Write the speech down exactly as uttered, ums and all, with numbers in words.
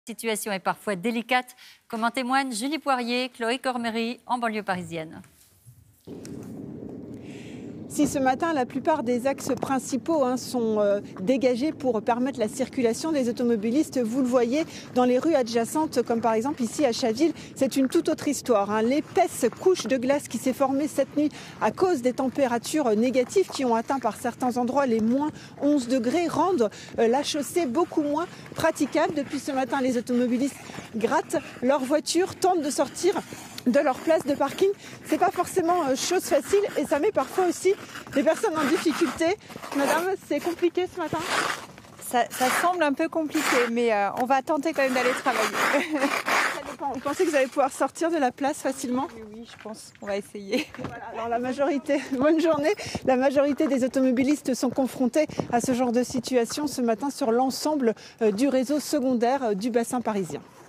La situation est parfois délicate, comme en témoigne Julie Poirier, Chloé Cormery, en banlieue parisienne. Si ce matin, la plupart des axes principaux hein, sont euh, dégagés pour permettre la circulation des automobilistes, vous le voyez dans les rues adjacentes, comme par exemple ici à Chaville, c'est une toute autre histoire. Hein. L'épaisse couche de glace qui s'est formée cette nuit à cause des températures négatives qui ont atteint par certains endroits les moins onze degrés rendent euh, la chaussée beaucoup moins praticable. Depuis ce matin, les automobilistes grattent leur voiture, tentent de sortir de leur place de parking. C'est pas forcément euh, chose facile et ça met parfois aussi les personnes en difficulté. Madame, c'est compliqué ce matin? Ça, ça semble un peu compliqué, mais euh, on va tenter quand même d'aller travailler. Ça dépend. Vous pensez que vous allez pouvoir sortir de la place facilement? Oui, oui, je pense. On va essayer. Voilà, alors la majorité, bonne journée. La majorité des automobilistes sont confrontés à ce genre de situation ce matin sur l'ensemble euh, du réseau secondaire euh, du bassin parisien.